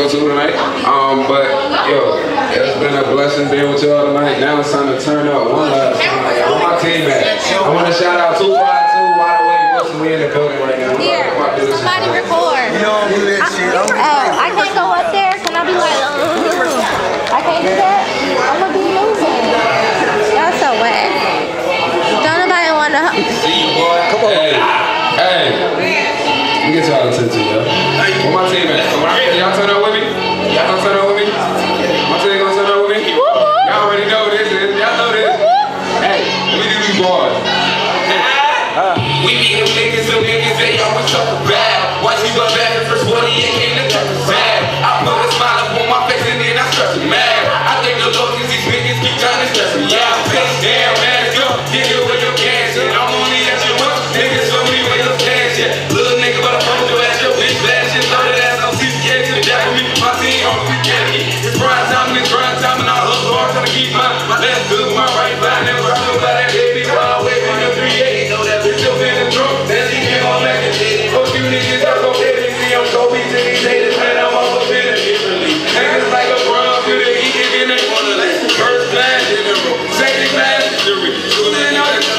go to tonight. But yo, it's been a blessing being with y'all tonight. Now it's time to turn up one last time. Where my team at? I want to shout out 252 Wide Awake Wilson. We in the building right now. Here, somebody record. You don't do that shit. I can't go up there. Can I be like, I can't do that? I'm gonna be losing. Y'all so wet. Don't nobody want to. Come on. Hey. Let me get y'all attention, yo. Where my team at? Y'all turn up with me? Y'all gonna turn up with me? My team gonna turn up with me? Y'all already know this is. Y'all know this. Hey, let me do these bars. We be them niggas, they always talk bad. Watch me go back the first 48 came to talk bad. I put a smile up on my face and then I start to mad. I think the Lord cause these niggas keep trying to stress me out. Damn, man, go, get it where you can, shit. I'm only at your work, niggas show me where you can, shit. Little nigga, but I'm on your ass, your bitch bad shit. Loaded ass on CCK to the jack with me. My team on the weekend. It's prime time and I hustle hard trying to keep my left good, my right line. Never I know about that baby, while waving the 380. Know that bitch up in the trunk, then she came on back and did it. Fuck you niggas, y'all go get it. See, I'm Kobe to these haters, man, I'm all up in it differently. Niggas like LeBron, to the heat, and they wanna let first class in the room, second class in the room. Shooting out the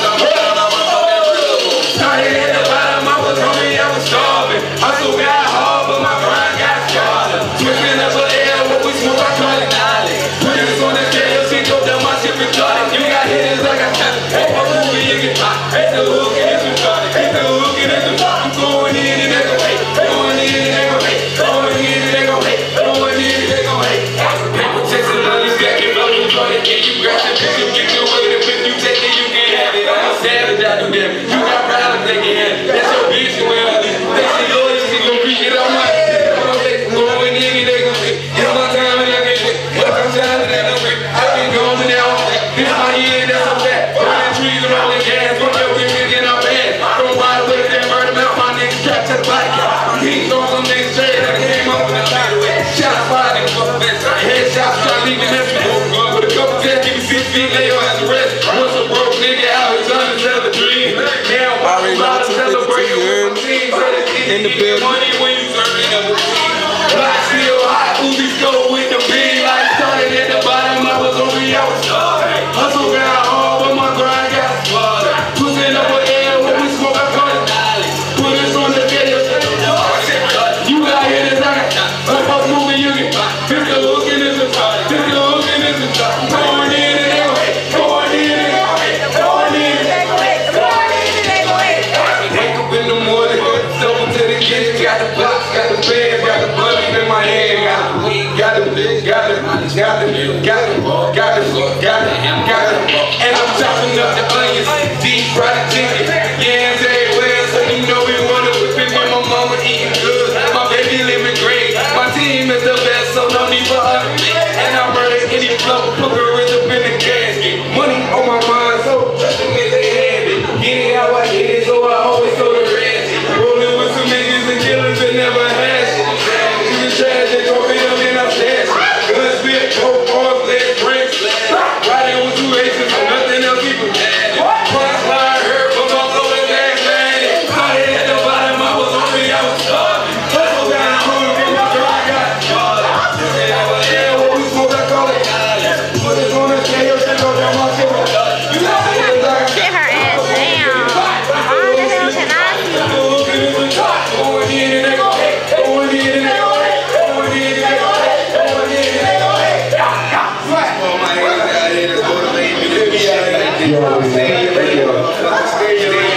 started at the bottom, I was hungry, I was starving. Hustle got hard, but my grind got harder. Switching up the air, what we smoke, I call it knowledge. Put this on the scale, see, go down my shit retarded. You got hitters like I said, hey, what movie you get hot? Hey, the hook and it's retarded. Hey, the hook and it's retarded. I'm going in and they gon' hate. Going in and they gon' hate. Going in and they gon' hate. Going in and they gon' hate. Paper chasing love, you got it, love you, brother. Can you grab the bitch, you get your way, the bitch you take it, you can have it. I'm a savage, I do that. You got problems, they can have it. That's your bitch, you will. They see yours, you gon' reach it on my head. Going in and they gon' hate. It's my time and I can hit. But I'm trying to let them break. I can go over there on that. This my year, that's a fact. Running trees and rolling gas. One day we can get our bad. From wide away, that murder mouth, my niggas strapped to the body. He throw some niggas straight. I came up in the body way. Shots fired and fuck that. Headshots try to leave me messy. With a couple tests, give me 6 feet, lay your ass to rest. Once a broke nigga out, he's trying to sell a dream. Now, I'm about to celebrate with my team. In the building. Money when you turn up the team. Black still hot, Uzi's go with the big light. Started at the bottom, I was hungry, I was starving. Hustle got hard, but my grind got slaughtered. Pushing up an air when we smoke, I call it knowledge. Put us on the video. You got hitters, I got up moving, you get pick the hook and it's a top. Pick the hook and it's a top. Going in and they gon' hate. Going in and they gon' hate. Going in and they gon' hate. Going in and they gon' hate. Wake up in the morning, go double to the kitchen. Got the box, got the bed, got the butter in my hand. Got it. And I'm chopping up the onions, deep fried chicken, yams everywhere, so you know we wanna whip it when my mama eating good. My baby living great, my team is the best, so no need for other. And I murder any flow, put her up in the casket. Money on my mind, so nothing is a habit. Get it how I hit it, so I always go to rest. Rolling with some niggas and killers that never had shit. You can trash it, don't be them in our stash. Good spit, coke, off, lead, drinks. Riding with 2 aces, so nothing else people had. Cross line, hurt, but my blow is ass man. Started at the bottom, I was hungry, I was starving. Hustle got hungry, my grind got started. Yeah, what we smoke, I call it knowledge. Put it on the scale, check out that my shit. You know what it is, like. Get her ass down. How the hell can I see? Going in and they gon' hate. Going in and they gon' hate. Going in and they gon' hate. Going in and they gon' hate. Oh my God, I hate this motivating. You know what I'm saying?